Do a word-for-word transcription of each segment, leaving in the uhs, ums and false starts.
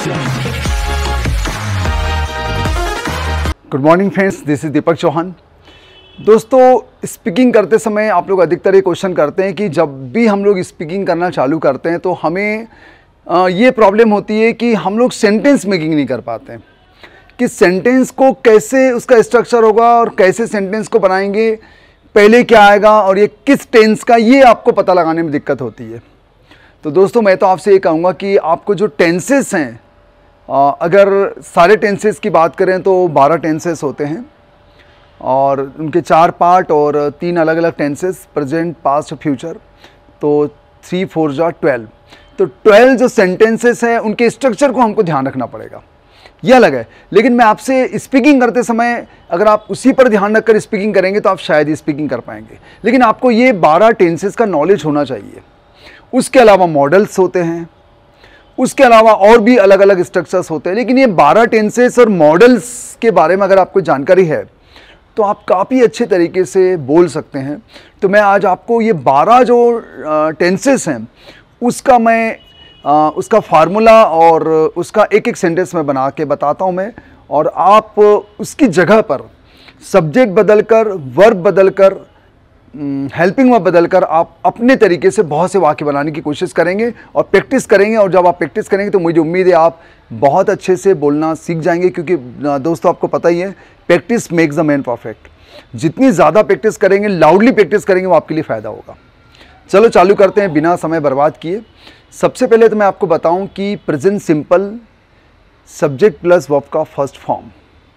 Good morning friends, this is Deepak Chauhan. दोस्तों, speaking करते समय आप लोग अधिकतर ये क्वेश्चन करते हैं कि जब भी हम लोग स्पीकिंग करना चालू करते हैं तो हमें आ, ये प्रॉब्लम होती है कि हम लोग सेंटेंस मेकिंग नहीं कर पाते हैं कि सेंटेंस को कैसे उसका स्ट्रक्चर होगा और कैसे सेंटेंस को बनाएंगे, पहले क्या आएगा और ये किस टेंस का, ये आपको पता लगाने में दिक्कत होती है। तो दोस्तों, मैं तो आपसे ये कहूँगा कि आपको जो टेंसेस हैं, अगर सारे टेंसेस की बात करें तो बारह टेंसेस होते हैं और उनके चार पार्ट और तीन अलग अलग टेंसेस, प्रेजेंट, पास्ट, फ्यूचर, तो थ्री फोर जा ट्वेल्व। तो ट्वेल्व जो सेंटेंसेस हैं उनके स्ट्रक्चर को हमको ध्यान रखना पड़ेगा, यह अलग है। लेकिन मैं आपसे स्पीकिंग करते समय अगर आप उसी पर ध्यान रखकर स्पीकिंग करेंगे तो आप शायद स्पीकिंग कर पाएंगे। लेकिन आपको ये बारह टेंसेस का नॉलेज होना चाहिए। उसके अलावा मॉडल्स होते हैं, उसके अलावा और भी अलग अलग स्ट्रक्चर्स होते हैं। लेकिन ये बारह टेंसेस और मॉडल्स के बारे में अगर आपको जानकारी है तो आप काफ़ी अच्छे तरीके से बोल सकते हैं। तो मैं आज आपको ये बारह जो टेंसेस हैं उसका मैं आ, उसका फार्मूला और उसका एक एक सेंटेंस में बना के बताता हूँ मैं, और आप उसकी जगह पर सब्जेक्ट बदलकर, वर्ब बदलकर, हेल्पिंग वर्ब बदलकर आप अपने तरीके से बहुत से वाक्य बनाने की कोशिश करेंगे और प्रैक्टिस करेंगे। और जब आप प्रैक्टिस करेंगे तो मुझे उम्मीद है आप बहुत अच्छे से बोलना सीख जाएंगे, क्योंकि दोस्तों आपको पता ही है, practice makes the man perfect. जितनी ज़्यादा प्रैक्टिस करेंगे, लाउडली प्रैक्टिस करेंगे, वो आपके लिए फ़ायदा होगा। चलो चालू करते हैं बिना समय बर्बाद किए। सबसे पहले तो मैं आपको बताऊं कि present simple subject plus verb का फर्स्ट फॉर्म,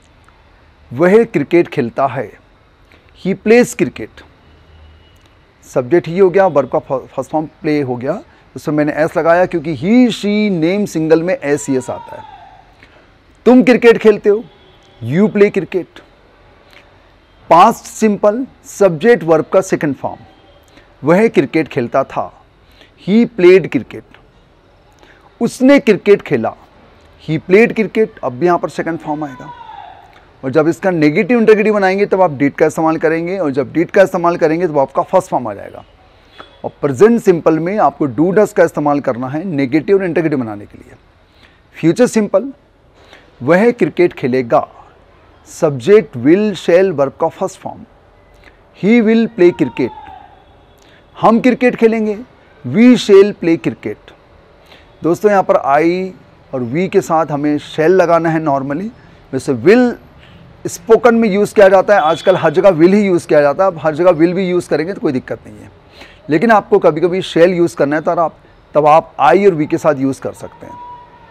वह क्रिकेट खेलता है, he plays cricket. Subject he हो गया, वर्ब का फर्स्ट फॉर्म प्ले हो गया, उसमें मैंने एस लगाया क्योंकि ही शी नेम सिंगल में एस एस आता है। तुम क्रिकेट खेलते हो, you play cricket. Past simple subject verb का सेकंड फॉर्म, वह क्रिकेट खेलता था, ही प्लेड क्रिकेट। उसने क्रिकेट खेला, ही प्लेड क्रिकेट। अब भी यहाँ पर सेकंड फॉर्म आएगा। और जब इसका नेगेटिव इंटीग्रेटिव बनाएंगे तब आप डिड का इस्तेमाल करेंगे, और जब डिड का इस्तेमाल करेंगे तो आपका फर्स्ट फॉर्म आ जाएगा। और प्रेजेंट सिंपल में आपको डू डस का इस्तेमाल करना है नेगेटिव और इंटीग्रेटिव बनाने के लिए। फ्यूचर सिंपल, वह क्रिकेट खेलेगा, सब्जेक्ट विल शैल वर्ब का first form, he will play cricket. हम क्रिकेट खेलेंगे, वी शेल प्ले क्रिकेट। दोस्तों, यहाँ पर आई और वी के साथ हमें शेल लगाना है नॉर्मली। वैसे विल स्पोकन में यूज़ किया जाता है, आजकल हर जगह विल ही यूज़ किया जाता है। अब हर जगह विल भी यूज़ करेंगे तो कोई दिक्कत नहीं है, लेकिन आपको कभी कभी शेल यूज़ करना है तो आप तब आप आई और वी के साथ यूज़ कर सकते हैं।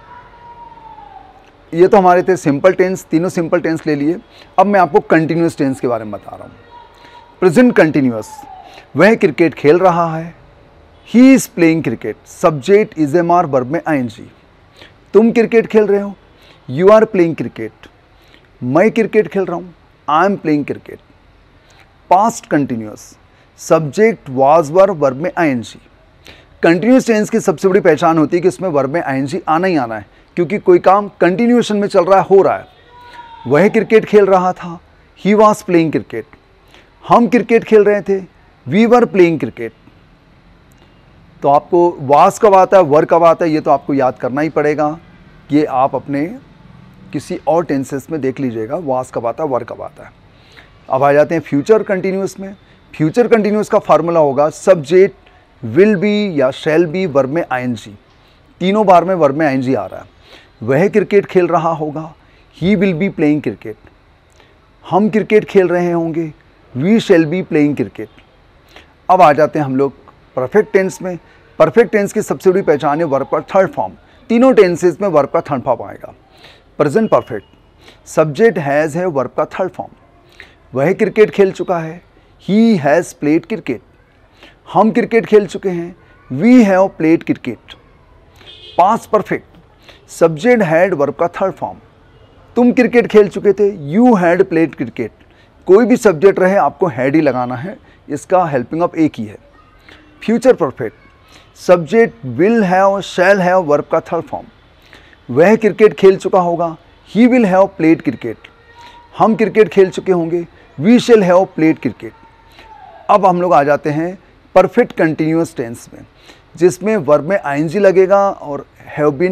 ये तो हमारे थे सिंपल टेंस, तीनों सिंपल टेंस ले लिए। अब मैं आपको कंटिन्यूस टेंस के बारे में बता रहा हूँ। प्रेजेंट कंटिन्यूस, वह क्रिकेट खेल रहा है, he is playing cricket. Subject is am are, verb में आई एन जी। तुम क्रिकेट खेल रहे हो, यू आर प्लेइंग क्रिकेट। मैं क्रिकेट खेल रहा हूँ, I am playing cricket. Past continuous, subject was were, verb में I N G. Continuous tense की सबसे बड़ी पहचान होती है कि उसमें वर्ब में आई एन जी आना ही आना है, क्योंकि कोई काम कंटिन्यूएशन में चल रहा है, हो रहा है। वह क्रिकेट खेल रहा था, ही वॉज प्लेइंग क्रिकेट। हम क्रिकेट खेल रहे थे, वी वर प्लेइंग क्रिकेट। तो आपको वास कब आता है, वर कब आता है, ये तो आपको याद करना ही पड़ेगा। ये आप अपने किसी और टेंसेस में देख लीजिएगा, वास कब आता है, वर कब आता है। अब आ जाते हैं फ्यूचर कंटिन्यूस में। फ्यूचर कंटिन्यूस का फार्मूला होगा सब्जेक्ट विल बी या शैल बी, वर्ब में आई एन जी। तीनों बार में वर्ब में आई एन जी आ रहा है। वह क्रिकेट खेल रहा होगा, he will be playing cricket. हम क्रिकेट खेल रहे होंगे, we shall be playing cricket. अब आ जाते हैं हम लोग परफेक्ट टेंस में। परफेक्ट टेंस की सबसे बड़ी पहचान है वर्ब का थर्ड फॉर्म। तीनों टेंसेस में वर्ब का थर्ड फॉर्म आएगा। Present perfect, subject has have, verb का थर्ड फॉर्म। वह क्रिकेट खेल चुका है, ही हैज़ प्लेड क्रिकेट। हम क्रिकेट खेल चुके हैं, we have played cricket. Past perfect, subject had, verb का थर्ड फॉर्म। तुम क्रिकेट खेल चुके थे, यू हैड प्लेड क्रिकेट। कोई भी सब्जेक्ट रहे आपको हैड ही लगाना है, इसका हेल्पिंग ऑफ एक ही है। Future perfect, subject will have, shall have, verb का थर्ड फॉर्म। वह क्रिकेट खेल चुका होगा, he will have played cricket. हम क्रिकेट खेल चुके होंगे, we shall have played cricket. अब हम लोग आ जाते हैं परफेक्ट कंटिन्यूअस टेंस में, जिसमें वर्ब में आईएनजी लगेगा और have been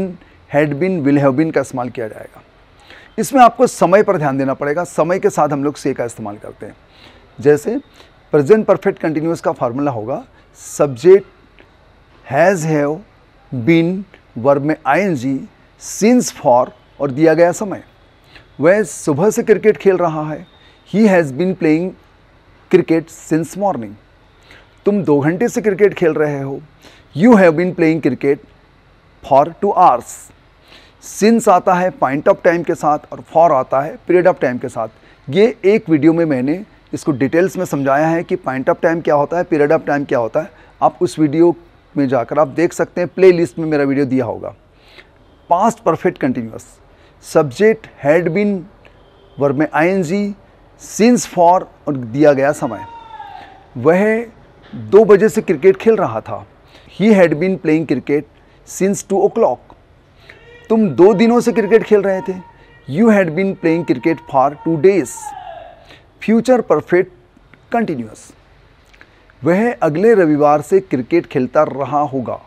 had been, will have been का इस्तेमाल किया जाएगा। इसमें आपको समय पर ध्यान देना पड़ेगा। समय के साथ हम लोग से का इस्तेमाल करते हैं। जैसे प्रेजेंट परफेक्ट कंटिन्यूअस का फार्मूला होगा subject has, have, been, verb में आईएनजी, सिंस, फॉर और दिया गया समय। वह सुबह से क्रिकेट खेल रहा है। He has been playing cricket since morning. तुम दो घंटे से क्रिकेट खेल रहे हो। You have been playing cricket for two hours. Since आता है पॉइंट ऑफ टाइम के साथ और फॉर आता है पीरियड ऑफ टाइम के साथ। ये एक वीडियो में मैंने इसको डिटेल्स में समझाया है कि पॉइंट ऑफ टाइम क्या होता है, पीरियड ऑफ टाइम क्या होता है। आप उस वीडियो में जाकर आप देख सकते हैं, प्ले लिस्ट में मेरा वीडियो दिया होगा। Past perfect continuous subject had been, verb में आईएनजी, सिंस, फॉर और दिया गया समय। वह दो बजे से क्रिकेट खेल रहा था। He had been playing cricket since two o'clock. तुम दो दिनों से क्रिकेट खेल रहे थे। You had been playing cricket for two days. Future perfect continuous वह अगले रविवार से क्रिकेट खेलता रहा होगा।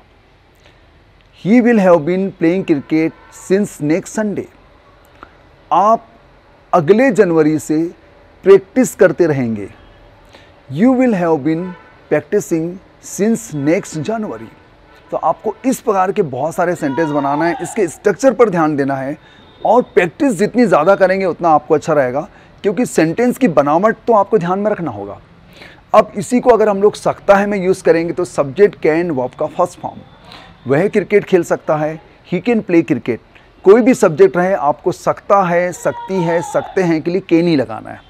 He will have been playing cricket since next Sunday. आप अगले जनवरी से प्रैक्टिस करते रहेंगे। You will have been practising since next January. तो आपको इस प्रकार के बहुत सारे सेंटेंस बनाना है, इसके स्ट्रक्चर पर ध्यान देना है और प्रैक्टिस जितनी ज़्यादा करेंगे उतना आपको अच्छा रहेगा, क्योंकि सेंटेंस की बनावट तो आपको ध्यान में रखना होगा। अब इसी को अगर हम लोग सकता है में यूज़ करेंगे तो सब्जेक्ट कैन वर्ब का फर्स्ट फॉर्म। वह क्रिकेट खेल सकता है। He can play cricket. कोई भी सब्जेक्ट रहे आपको सकता है, सकती है, सकते हैं के लिए कैन ही लगाना है।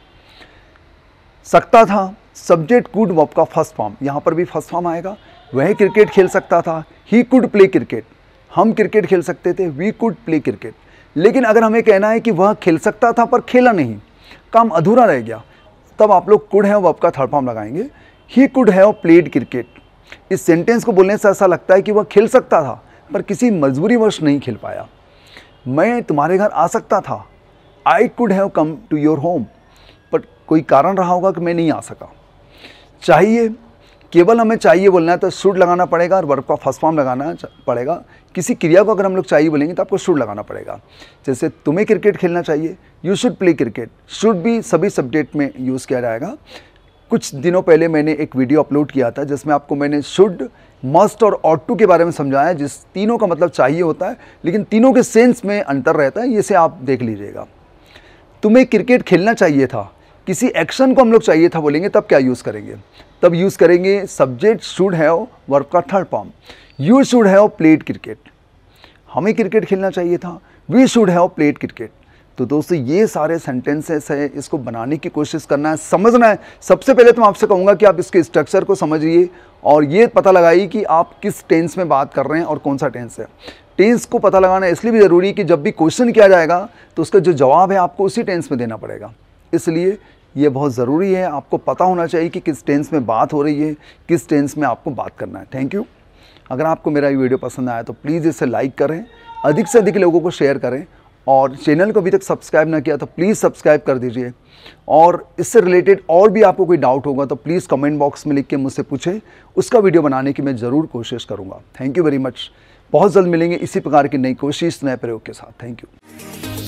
सकता था सब्जेक्ट कुड वर्ब का फर्स्ट फॉर्म, यहाँ पर भी फर्स्ट फॉर्म आएगा। वह क्रिकेट खेल सकता था। He could play cricket. हम क्रिकेट खेल सकते थे। We could play cricket. लेकिन अगर हमें कहना है कि वह खेल सकता था पर खेला नहीं, काम अधूरा रह गया, तब आप लोग कुड हैव वर्ब का थर्ड फॉर्म लगाएंगे। He could have played cricket. इस सेंटेंस को बोलने से ऐसा लगता है कि वह खेल सकता था पर किसी मजबूरीवश नहीं खेल पाया। मैं तुम्हारे घर आ सकता था। I could have come to your home. But कोई कारण रहा होगा कि मैं नहीं आ सका। चाहिए, केवल हमें चाहिए बोलना है तो शुड लगाना पड़ेगा और वर्ब का फर्स्ट फॉर्म लगाना पड़ेगा। किसी क्रिया को अगर हम लोग चाहिए बोलेंगे तो आपको शुड लगाना पड़ेगा। जैसे तुम्हें क्रिकेट खेलना चाहिए, you should play cricket. Should भी सभी सब्जेक्ट में यूज़ किया जाएगा। कुछ दिनों पहले मैंने एक वीडियो अपलोड किया था जिसमें आपको मैंने शुड, मस्ट और ऑट टू के बारे में समझाया, जिस तीनों का मतलब चाहिए होता है लेकिन तीनों के सेंस में अंतर रहता है। इसे आप देख लीजिएगा। तुम्हें क्रिकेट खेलना चाहिए था, किसी एक्शन को हम लोग चाहिए था बोलेंगे तब क्या यूज़ करेंगे? तब यूज़ करेंगे सब्जेक्ट शुड हैव वर्ब का third form. You should have played cricket. हमें क्रिकेट खेलना चाहिए था। We should have played cricket. तो दोस्तों ये सारे सेंटेंसेस है, इसको बनाने की कोशिश करना है, समझना है। सबसे पहले तो मैं आपसे कहूँगा कि आप इसके स्ट्रक्चर को समझिए और ये पता लगाइए कि आप किस टेंस में बात कर रहे हैं और कौन सा टेंस है। टेंस को पता लगाना इसलिए भी ज़रूरी है कि जब भी क्वेश्चन किया जाएगा तो उसका जो जवाब है आपको उसी टेंस में देना पड़ेगा। इसलिए ये बहुत ज़रूरी है, आपको पता होना चाहिए कि किस टेंस में बात हो रही है, किस टेंस में आपको बात करना है। Thank you. अगर आपको मेरा ये वीडियो पसंद आया तो प्लीज़ इसे लाइक करें, अधिक से अधिक लोगों को शेयर करें और चैनल को अभी तक सब्सक्राइब ना किया तो प्लीज़ सब्सक्राइब कर दीजिए। और इससे रिलेटेड और भी आपको कोई डाउट होगा तो प्लीज़ कमेंट बॉक्स में लिख के मुझसे पूछें, उसका वीडियो बनाने की मैं ज़रूर कोशिश करूँगा। Thank you very much. बहुत जल्द मिलेंगे इसी प्रकार की नई कोशिश, नए प्रयोग के साथ। Thank you.